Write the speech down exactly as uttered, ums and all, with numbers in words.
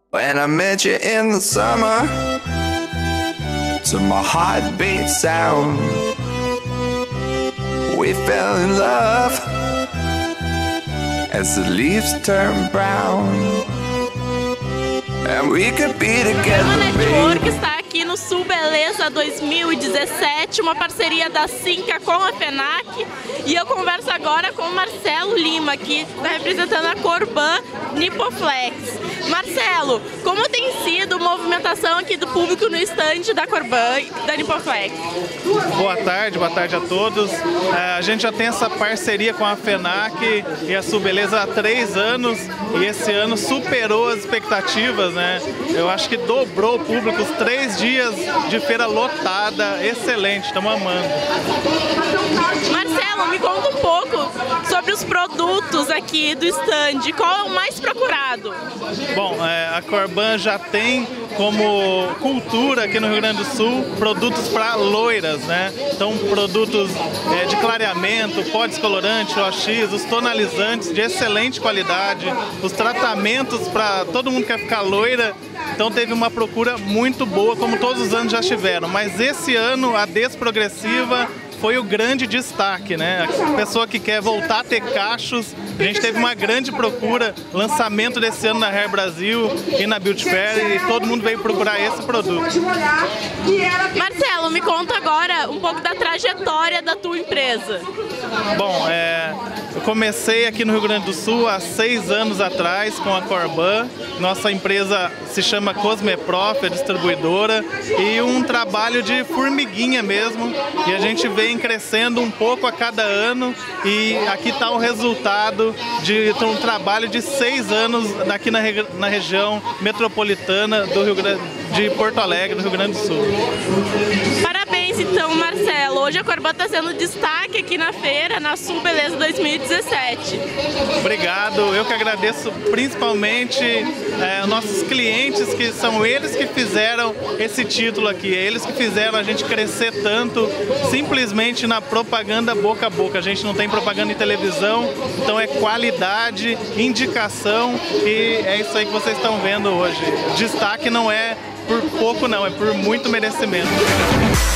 When I met you in the summer, to my heartbeat sound, we fell in love as the leaves turn brown, and we could be together, baby. Está aqui no Sul Beleza dois mil e dezessete, uma parceria da Cinca com a FENAC, e eu converso agora com o Marcelo Lima, que está representando a Corban Nipoflex. Marcelo, como tem sido a movimentação aqui do público no estande da Corban e da Nipoflex? Boa tarde, boa tarde a todos. É, a gente já tem essa parceria com a FENAC e a Sul Beleza há três anos, e esse ano superou as expectativas, né? Eu acho que dobrou o público, os três dias de feira lotada, excelente, estamos amando. Marcelo, me conta um pouco sobre os produtos aqui do stand, qual é o mais procurado? Bom, é, a Corban já tem como cultura aqui no Rio Grande do Sul produtos para loiras, né? Então, produtos é, de clareamento, pó descolorante, O X, os tonalizantes de excelente qualidade, os tratamentos para todo mundo que quer ficar loira. Então teve uma procura muito boa, como todos os anos já tiveram, mas esse ano a Desprogressiva foi o grande destaque, né? A pessoa que quer voltar a ter cachos, a gente teve uma grande procura, lançamento desse ano na Hair Brasil e na Beauty Fair, e todo mundo veio procurar esse produto. Marcelo, me conta agora um pouco da trajetória da tua empresa. Bom, é, eu comecei aqui no Rio Grande do Sul há seis anos atrás com a Corban. Nossa empresa se chama Cosmeprof, é distribuidora, e um trabalho de formiguinha mesmo, e a gente vem crescendo um pouco a cada ano, e aqui está o resultado de um trabalho de seis anos aqui na, na região metropolitana do Rio Grande, de Porto Alegre, no Rio Grande do Sul. Parabéns então, Marcelo. Hoje a Corban está sendo destaque aqui na feira, na Sul Beleza dois mil e dezessete. Obrigado, eu que agradeço principalmente é, nossos clientes, que são eles que fizeram esse título aqui, eles que fizeram a gente crescer tanto simplesmente na propaganda boca a boca. A gente não tem propaganda em televisão, então é qualidade, indicação, e é isso aí que vocês estão vendo hoje. Destaque não é por pouco não, é por muito merecimento.